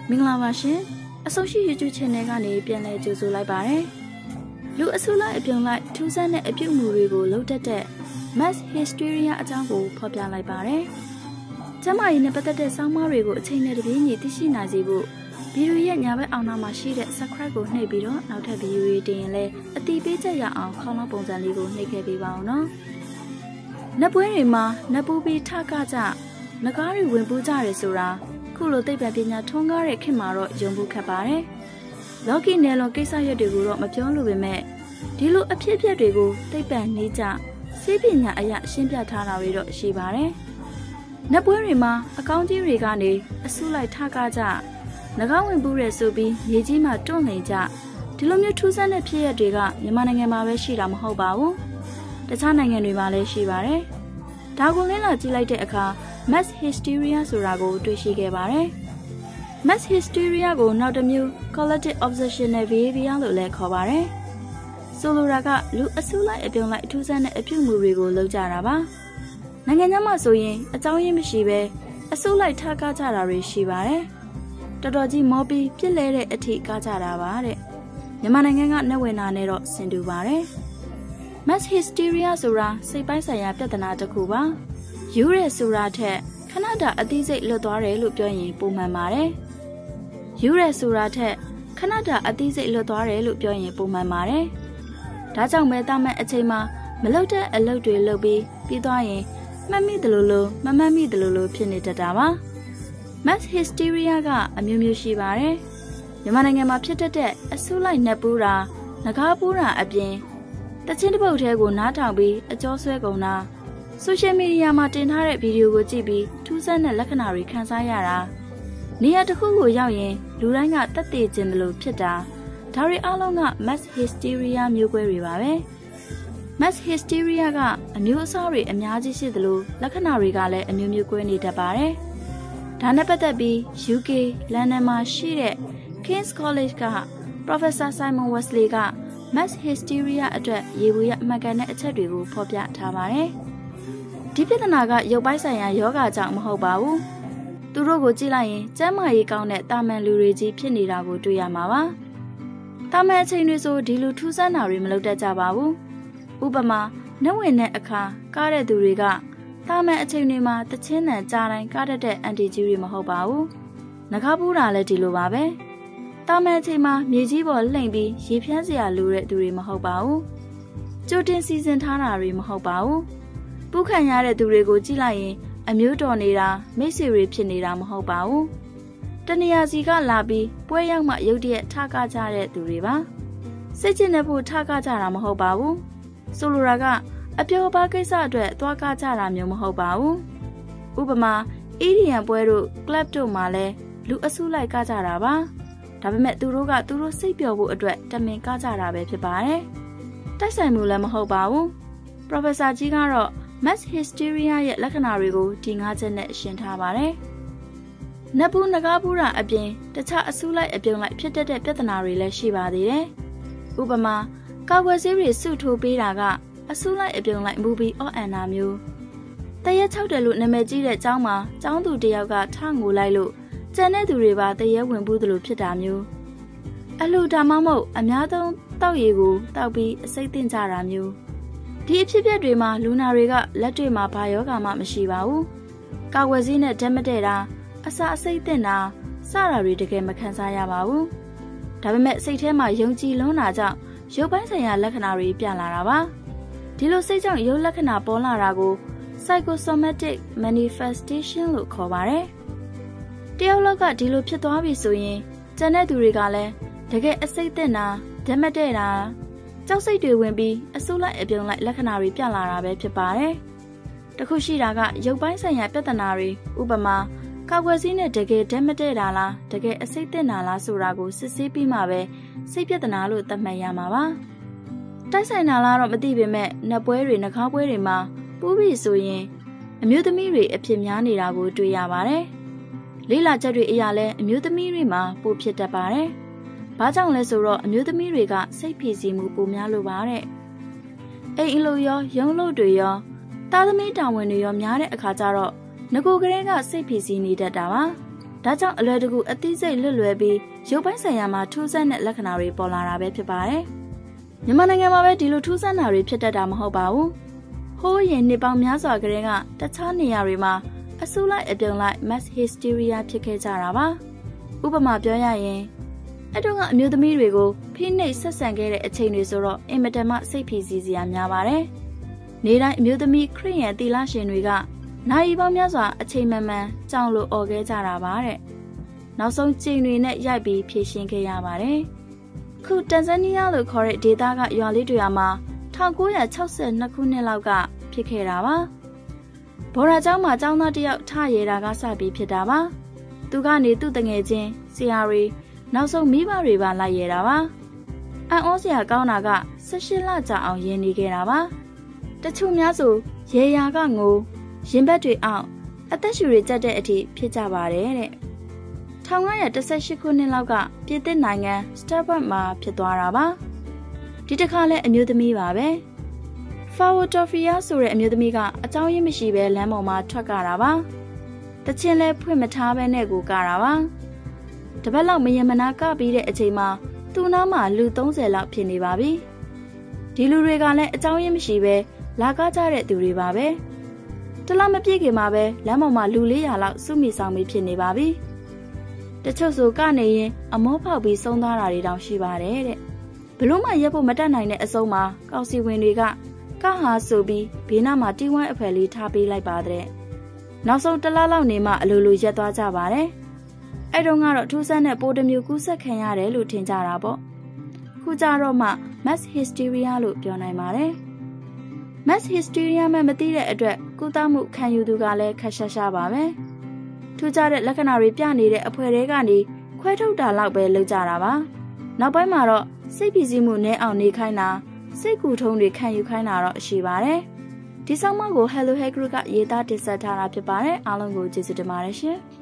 မင်္ဂလာပါရှင်အဆုံးရှိ YouTube Channel ကနေပြန်လည်ကြိုဆိုလိုက်ပါတယ်လူအစုလိုက်အပြုံလိုက်ထူးဆန်းတဲ့အပြုအမူတွေကိုလုပ်တတ်တဲ့ Mass Hysteria အကြောင်းကိုဖော်ပြလိုက်ပါတယ်ကျမကြီးနဲ့ပတ်သက်တဲ့ဆောင်းပါးတွေကိုအချိန်နဲ့တပြေးညီသိရှိနိုင်စေဖို့ဗီဒီယိုရဲ့ညာဘက်အောက်နားမှာရှိတဲ့ Subscribe ကိုနှိပ်ပြီးတော့နောက်ထပ်ဗီဒီယိုတွေတင်ရင်လည်းအတိပေးချက်ရအောင်ခေါင်းလောက်ပုံစံလေးကိုနှိပ်ခဲ့ပေးပါအောင်နော်နက်ပွဲတွေမှာနက်ပူပြီးထကကြငကားတွေဝင်ပူးကြတယ်ဆိုတာခုလိုသိပ္ပံပညာထွန်းကားတဲ့ခေတ်မှာတော့ယုံဖို့ခက်ပါတယ်။လော်ကီနယ်လွန်ကိစ္စရပ်တွေကိုတော့မပြောလို့ပေမဲ့ဒီလိုအဖြစ်အပျက်တွေကိုသိပ္ပံနည်းကျစေပညာအရရှင်းပြထားတာတွေတော့ရှိပါတယ်။နက်ပွဲတွေမှာအကောင်းကြီးတွေကနေအဆုလိုက်ထကားကြငကားဝင်ပူးရဲဆိုပြီးမြေကြီးမှာတွန့်နေကြဒီလိုမျိုးထူးဆန်းတဲ့ဖြစ်ရပ်တွေကမြန်မာနိုင်ငံမှာပဲရှိတာမဟုတ်ပါဘူး။တခြားနိုင်ငံတွေမှာလည်းရှိပါတယ်။ဒါကိုလည်းလာကြည့်လိုက်တဲ့အခါMass Hysteria ဆိုတာကိုတွေ့ရှိခဲ့ပါတယ်။ Mass Hysteria ကိုနောက်တစ်မျိုး Collective Obsessional Behavior လို့လည်းခေါ်ပါတယ်။ဆိုလိုတာကလူအစုလိုက်အပြုံလိုက်အထူးဆန်းတဲ့အပြုအမူတွေကိုလုပ်ကြတာပါ။နိုင်ငံခြားမှာဆိုရင်အကြောင်းရင်းမရှိဘဲအစုလိုက်ထားကားကြတာတွေရှိပါတယ်။တော်တော်ကြီးမောပြီးပြစ်လဲတဲ့အထိကားကြတာပါတဲ့။မြန်မာနိုင်ငံကနှက်ဝင်တာနဲ့တော့ဆင်တူပါတယ်။ Mass Hysteria ဆိုတာစိတ်ပိုင်းဆိုင်ရာပြဿနာတစ်ခုပါ။ယူရဲဆိုတာထက်ခဏတာအသိစိတ်လွတ်သွားတယ်လို့ပြောရင်ပုံမှန်ပါတယ်။ယူရဲဆိုတာထက်ခဏတာအသိစိတ်လွတ်သွားတယ်လို့ပြောရင်ပုံမှန်ပါတယ်။ဒါကြောင့်ပဲတာမန်အချိန်မှာမလုပ်တဲ့အလုပ်တွေလုပ်ပြီးသွားရင်မှတ်မိတယ်လို့မမှတ်မိတယ်လို့ဖြစ်နေတတ်တာပါ။ Mass Hysteria ကအမျိုးမျိုးရှိပါတယ်။မြန်မာနိုင်ငံမှာဖြစ်တတ်တဲ့အဆုလိုက်နှက်ပူးတာငကားပူးတာအပြင်တချင်းတစ်ပုတ်ထဲကိုနားထောင်ပြီးအကျော်ဆွဲကုန်တာဆိုရှယ်မီဒီယာမှာတင်ထားတဲ့ဗီဒီယိုကိုကြည့်ပြီးထူးဆန်းတဲ့လက္ခဏာတွေခံစားရတာနေရာတစ်ခုကိုရောက်ရင်လူတိုင်းကတက်တည်ခြင်းလို့ဖြစ်တာဒါတွေအလုံးက Mass Hysteria မျိုးကွဲတွေပါပဲ Mass Hysteria ကအမျိုးအစားတွေအများကြီးရှိသလိုလက္ခဏာတွေကလည်းအမျိုးမျိုးကွဲနေတတ်ပါတယ်ဒါနဲ့ပတ်သက်ပြီး UK လန်ဒန်မှာရှိတဲ့ King's College က Professor Simon Wesley က Mass Hysteria အတွက်ရေဘူးရအမှတ်ကန်တဲ့အချက်တွေကိုဖော်ပြထားပါတယ်ဒီပြဿနာကရုပ်ပိုင်းဆိုင်ရာယောဂကြောင့်မဟုတ်ပါဘူး။သူတို့ကိုကြည့်လိုက်ရင်ကျန်းမာရေးကောင်းတဲ့တာမန်လူတွေကြီးဖြစ်နေတာကိုတွေ့ရမှာပါ။တာမန်အချိန်တွေဆိုဒီလိုထူးဆန်းတာတွေမလုပ်တတ်ကြပါဘူး။ဥပမာနှက်ဝင်တဲ့အခါကားတဲ့သူတွေကတာမန်အချိန်တွေမှာတချင်းတန်ကြားတိုင်းကားတတ်တဲ့အန်တီကြီးတွေမဟုတ်ပါဘူး။ငကားပူးတာလည်းဒီလိုပါပဲ။တာမန်အချိန်မှာမြေကြီးပေါ်လှိမ့်ပြီးရေဖြန်းစရာလိုတဲ့သူတွေမဟုတ်ပါဘူး။ကြိုတင်စီစဉ်ထားတာတွေမဟုတ်ပါဘူး။ပူးခံရတဲ့သူတွေကိုကြည့်လိုက်ရင်အမျိုးတော်နေတာမိတ်ဆွေတွေဖြစ်နေတာမဟုတ်ပါဘူး။တနေရာစီကလာပြီးပွဲရောက်မှရုတ်တရက်ထကားကြတဲ့သူတွေပါ။စိတ်ချတဲ့ဖို့ထကားကြတာမဟုတ်ပါဘူး။ဆိုလိုတာကအပျော်ပါကိစ္စအတွက်သွားကားကြတာမျိုးမဟုတ်ပါဘူး။ဥပမာEDMပွဲတို့ club တို့မှာလည်းလူအစုလိုက်ကားကြတာပါ။ဒါပေမဲ့သူတို့စိတ်ပျော်ဖို့အတွက်တမင်ကားကြတာပဲဖြစ်ပါတယ်။တိုက်ဆိုင်မှုလည်းမဟုတ်ပါဘူး။ Professor ကြီးကတော့ Mass Hysteria ရဲ့လက္ခဏာတွေကိုဒီ၅ချက်နဲ့ရှင်းထားပါတယ်။နက်ပူးငကားပူးတာအပြင်တခြားအဆုလိုက်အပြုံလိုက်ဖြစ်တတ်တဲ့ပြဿနာတွေလည်းရှိပါသေးတယ်။ဥပမာကာကွယ်ဆေးတွေစုထိုးပေးတာကအဆုလိုက်အပြုံလိုက်မူပြီးအော့အန်နာမျိုးတရက်၆တယ်လို့နာမည်ကြီးတဲ့ကျောင်းမှာကျောင်းသူတယောက်ကထငိုလိုက်လို့ကျန်တဲ့သူတွေပါတရက်ဝင်ဘူးသလိုဖြစ်တာမျိုးအလှဒါမှမဟုတ်အများဆုံးတောက်ရည်ကိုတောက်ပြီးအစိတ်သင့်ကြတာမျိုးဒီအဖြစ်အပျက်တွေမှာလူနာတွေကလက်တွေ့မှာဘာယောဂမှမရှိပါဘူး။ကာကွယ်ဆေးနဲ့ဓာတ်မတည့်တာအစာအစိတ်သင့်တာစတာတွေတကယ်မခံစားရပါဘူး။ဒါပေမဲ့စိတ်ထဲမှာယုံကြည်လွန်းတာကြောင့်ရုပ်ပိုင်းဆိုင်ရာလက္ခဏာတွေပြလာတာပါ။ဒီလိုစိတ်ကြောင့်ရုပ်လက္ခဏာပေါ်လာတာကို psychosomatic manifestation လို့ခေါ်ပါတယ်။တယောက်လောက်ကဒီလိုဖြစ်သွားပြီဆိုရင်ကျန်တဲ့သူတွေကလည်းတကယ်အစိတ်သင့်တာဓာတ်မတည့်တာကြောက်စိတ်တွေဝင်ပြီးအဆုလိုက်အပြုံလိုက်လက္ခဏာတွေပြလာတာပဲဖြစ်ပါတယ်။တခုရှိတာကရုပ်ပိုင်းဆိုင်ရာပြဿနာတွေဥပမာကာကွယ်ဆေးနဲ့တကယ်ဓာတ်မတည့်တာလားတကယ်အစိတ်သင့်တာလားဆိုတာကိုစစ်ဆေးပြီးမှပဲစိတ်ပြဿနာလို့သတ်မှတ်ရမှာပါ။တိုက်ဆိုင်တာလားတော့မသိပေမဲ့နှက်ပွဲတွေနှာခေါင်းပွဲတွေမှာပူးပြီးဆိုရင်အမျိုးသမီးတွေအဖြစ်များနေတာကိုတွေ့ရပါတယ်။လေးလာချက်တွေအရာလဲအမျိုးသမီးတွေမှာပိုဖြစ်တတ်ပါတယ်။ဘာကြောင့်လဲဆိုတော့အမျိုးသမီးတွေကစိတ်ဖိစီးမှုပိုများလို့ပါတဲ့အိမ်အလုပ်ရောရုံးလုပ်တွေရောသားသမီးတာဝန်တွေရောများတဲ့အခါကျတော့ငကိုကလေးကစိတ်ဖိစီးနေတတ်တာပါဒါကြောင့်အလွယ်တကူအသိစိတ်လွတ်လွယ်ပြီးရုပ်ပိုင်းဆိုင်ရာမှာထူးဆန်းတဲ့လက္ခဏာတွေပေါ်လာတာပဲဖြစ်ပါတယ်။မြန်မာနိုင်ငံမှာပဲဒီလိုထူးဆန်းတာတွေဖြစ်တတ်တာမဟုတ်ပါဘူး။ဟိုးရင်နှစ်ပေါင်းများစွာကတည်းကတခြားနေရာတွေမှာအဆူလိုက်အပြုံလိုက် mass hysteria ဖြစ်ခဲ့ကြတာပါ။ဥပမာပြောရရင်အဲ့တော့ကအမျိုးသမီးတွေကိုဖိနှိပ်ဆက်ဆံခဲ့တဲ့အချိန်တွေဆိုတော့အင်မတန်မှစိတ်ဖိစီးစရာများပါတယ်။နေ့တိုင်းအမျိုးသမီးခရစ်ယာန်သီလရှင်တွေကနိုင်ပေါင်းများစွာအချိန်မှန်မှန်ကြောင်လို့អော်ခဲ့ကြတာပါတဲ့။နောက်ဆုံးချိန်တွေနဲ့ရိုက်ပြီးဖြည့်ရှင်းခဲ့ရပါတယ်။ခုတန်ဇန်နီးယားလို့ခေါ်တဲ့ဒေသကရွာလေးတွေမှာ1962ခုနှစ်လောက်ကဖြစ်ခဲ့တာပါ။ဘော်ရာကျောင်းမှာကျောင်းသားတစ်ယောက်ထရဲတာကစပြီးဖြစ်တာပါ။သူကနေသူ့တငယ်ချင်းဆရာတွေနောက်ဆုံးမိဘတွေပါလိုက်ရတာပါ။အံ့ဩစရာကောင်းတာက18လကြာအောင်ရင်းနေခဲ့တာပါ။တချို့များဆိုရေရာကငိုရင်ဘတ်တွေအောင်အသက်ရှူတွေကျတဲ့အထိဖြစ်ကြပါတယ်တဲ့။1918ခုနှစ်လောက်ကပြည်သစ်နိုင်ငံစတာဘတ်မှာဖြစ်သွားတာပါ။ဒီတစ်ခါလဲအမျိုးသမီးပါပဲ။ဖာဝိုတိုဖီယာဆိုတဲ့အမျိုးသမီးကအကြောင်းရင်းမရှိဘဲလမ်းပေါ်မှာထွက်ကြတာပါ။တချင်းလဲဖွင့်မထားဘဲနဲ့ကိုကြတာပါ။တပတ်လောက်မယမနာကပြီးတဲ့အချိန်မှာသူ့နားမှာလူ30လောက်ဖြစ်နေပါပြီ။ဒီလူတွေကလည်းအကြောင်းရင်းမရှိဘဲလာကားကြတဲ့သူတွေပါပဲ။တလားမပြည့်ခင်မှာပဲလမ်းပေါ်မှာလူ400လောက်စုမိဆောင်ပြီးဖြစ်နေပါပြီ။တချို့ဆိုကနေရင်အမောဖောက်ပြီးဆုံးသွားတာတွေတောင်ရှိပါတယ်တဲ့။ဘလို့မှရက်ဖို့မတတ်နိုင်တဲ့အစုံမှာကောက်စီဝင်တွေကကဟာဆိုပြီးဘေးနားမှာတီးဝိုင်းအဖယ်လေးထားပေးလိုက်ပါတဲ့။နောက်ဆုံးတလားလောက်နေမှအလိုလိုရက်သွားကြပါတယ်။အဲ့တုန်းကတော့ထူးဆန်းတဲ့ပိုးတစ်မျိုးကူးစက်ခံရတယ်လို့ထင်ကြတာပေါ့။ခုကြတော့မှ mass hysteria လို့ပြောနိုင်ပါတယ်။ mass hysteria မှမသိတဲ့အတွက်ကုသမှုခံယူသူကလည်းခက်ရှားရှားပါပဲ။ထူးခြားတဲ့လက္ခဏာတွေပြနေတဲ့အဖွဲ့တွေကနေခွဲထုတ်တာလောက်ပဲလုပ်ကြတာပါ။နောက်ပိုင်းမှာတော့စိတ်ဖိစီးမှုနည်းအောင်နေခိုင်းတာစိတ်ကူထုံးတွေခံယူခိုင်းတာတော့ရှိပါတယ်။ဒီဆောင်မကို Hello Hey Group ကရေးသားတင်ဆက်ထားတာဖြစ်ပါတယ်။အားလုံးကိုကျေးဇူးတင်ပါတယ်ရှင်။